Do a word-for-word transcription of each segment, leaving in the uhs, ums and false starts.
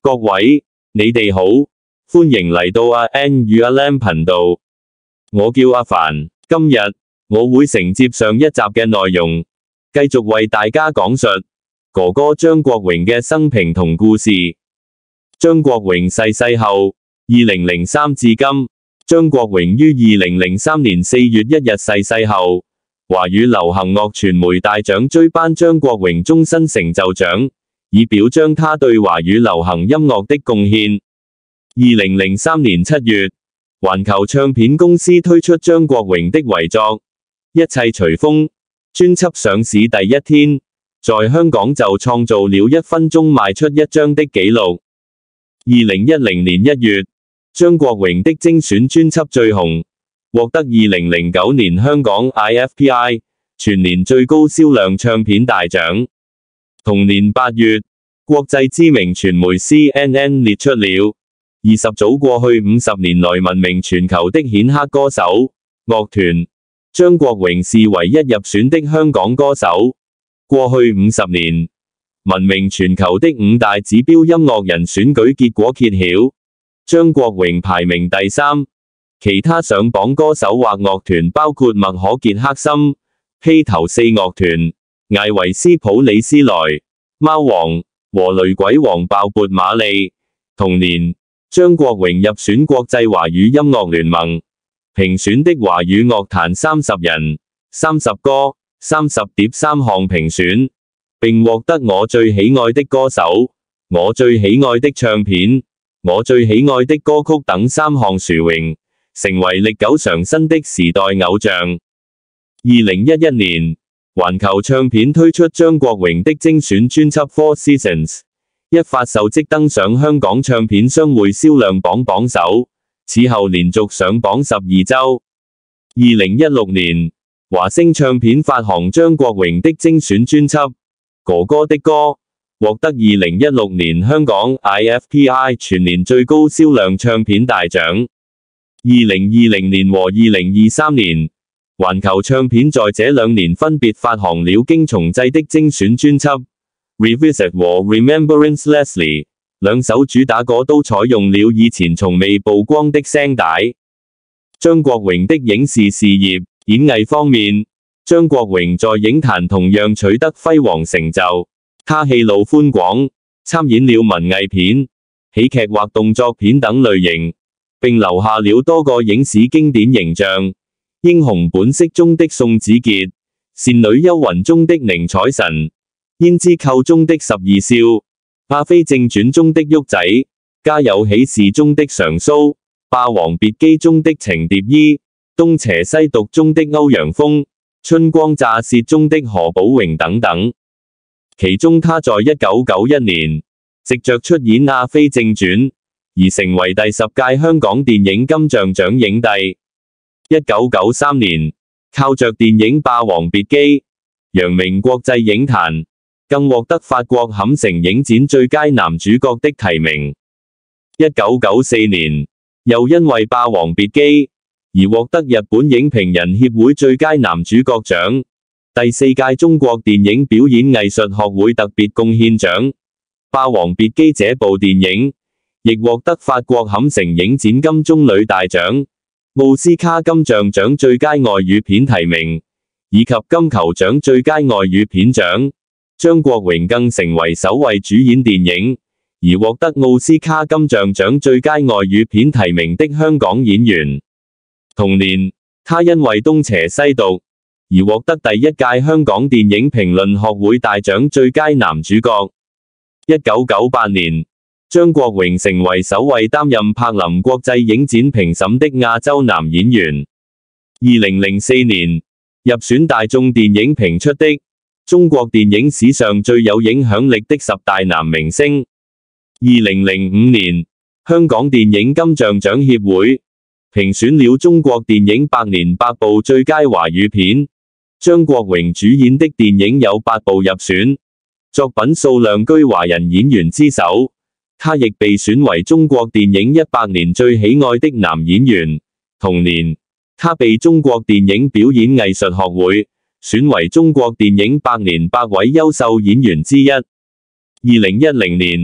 各位，你哋好，歡迎嚟到阿 N 與阿 Lam 頻道。我叫阿凡，今日我會承接上一集嘅內容，繼續為大家講述哥哥張國榮嘅生平同故事。張國榮逝世後，二零零三至今，張國榮於二零零三年四月一日逝世後，華語流行樂傳媒大獎追頒張國榮終身成就獎，以表彰他對華語流行音樂的貢獻。二零零三年七月，環球唱片公司推出張國榮的遺作《一切隨風》專輯上市第一天，在香港就創造了一分鐘賣出一張的紀錄。二零一零年一月，張國榮的精選專輯《最紅》獲得二零零九年香港 I F P I 全年最高銷量唱片大獎。同年八月，國際知名傳媒 C N N 列出了二十組過去五十年來聞名全球的顯赫歌手樂團，張國榮是唯一入選的香港歌手。過去五十年，聞名全球的五大指標音樂人選舉結果揭曉，張國榮排名第三，其他上榜歌手或樂團包括麥可傑克森、披頭四樂團、艾維斯普里斯萊、貓王和雷鬼王鮑勃馬利。同年，張國榮入選國際華語音樂聯盟評選的華語樂壇三十人、三十歌、三十碟三項評選，並獲得我最喜愛的歌手、我最喜愛的唱片、我最喜愛的歌曲等三項殊榮，成為歷久常新的時代偶像。二零一一年，環球唱片推出張國榮的精選專輯《Four Seasons》，一發售即登上香港唱片商會銷量榜榜首，此後連續上榜十二週。二零一六年，華星唱片發行張國榮的精選專輯《哥哥的歌》，獲得二零一六年香港 I F P I 全年最高銷量唱片大獎。二零二零年和二零二三年，環球唱片在這兩年分別發行了經重製的精選專輯《Revisit》和《Remembrance Leslie》，兩首主打歌都採用了以前從未曝光的聲帶。張國榮的影視事業，演藝方面，張國榮在影壇同樣取得輝煌成就，他戲路寬廣，參演了文藝片、喜劇或動作片等類型，並留下了多個影史經典形象，《英雄本色》中的宋子傑，《倩女幽魂》中的寧采臣，《胭脂扣》中的十二少，《阿飛正傳》中的旭仔，《家有喜事》中的常蘇，《霸王別姬》中的程蝶衣，《東邪西毒》中的歐陽鋒，《春光乍泄》中的何寶榮等等。其中他在一九九一年，藉着出演《阿飛正傳》而成為第十屆香港電影金像獎影帝。一九九三年，靠着電影《霸王別姬》，揚名國際影壇，更獲得法國坎城影展最佳男主角的提名。一九九四年，又因為《霸王別姬》而獲得日本影評人協會最佳男主角獎、第四屆中國電影表演藝術學會特別貢獻獎。《霸王別姬》這部電影亦獲得法國坎城影展金棕櫚大獎、奧斯卡金像獎最佳外語片提名，以及金球獎最佳外語片獎。張國榮更成為首位主演電影而獲得奧斯卡金像獎最佳外語片提名的香港演員。同年，他因為《東邪西毒》而獲得第一屆香港電影評論學會大獎最佳男主角。一九九八年，張國榮成為首位擔任柏林國際影展評審的亞洲男演員。二零零四年，入選大眾電影評出的中國電影史上最有影響力的十大男明星。二零零五年，香港電影金像獎協會評選了中國電影百年百部最佳華語片，張國榮主演的電影有八部入選，作品數量居華人演員之首。他亦被選為中國電影一百年最喜愛的男演員。同年，他被中國電影表演藝術學會選為中國電影百年百位優秀演員之一。二零一零年，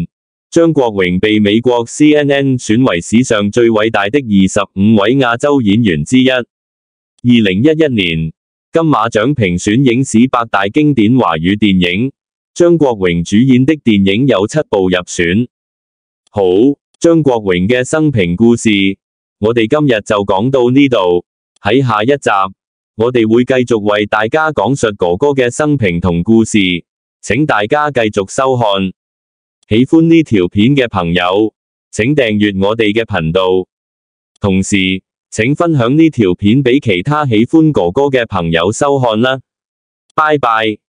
張國榮被美國 C N N 選為史上最偉大的二十五位亞洲演員之一。二零一一年，金馬獎評選影史百大經典華語電影，張國榮主演的電影有七部入選。好，張國榮嘅生平故事，我哋今日就講到呢度。喺下一集，我哋會繼續為大家講述哥哥嘅生平同故事，請大家繼續收看。喜歡呢條片嘅朋友，請訂閱我哋嘅頻道，同時請分享呢條片俾其他喜歡哥哥嘅朋友收看啦。拜拜。